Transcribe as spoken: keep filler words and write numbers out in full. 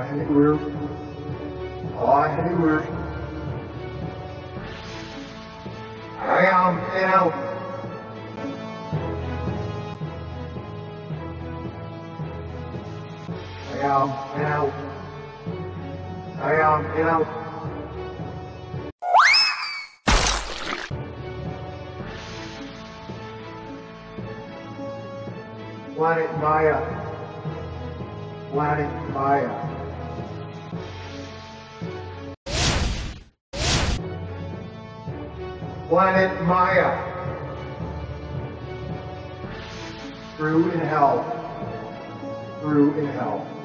Wahengur. Wahengur. I am out. I am out. I am out. Planet Maya. Planet Maya. Planet Maya. Through in hell. Through in hell.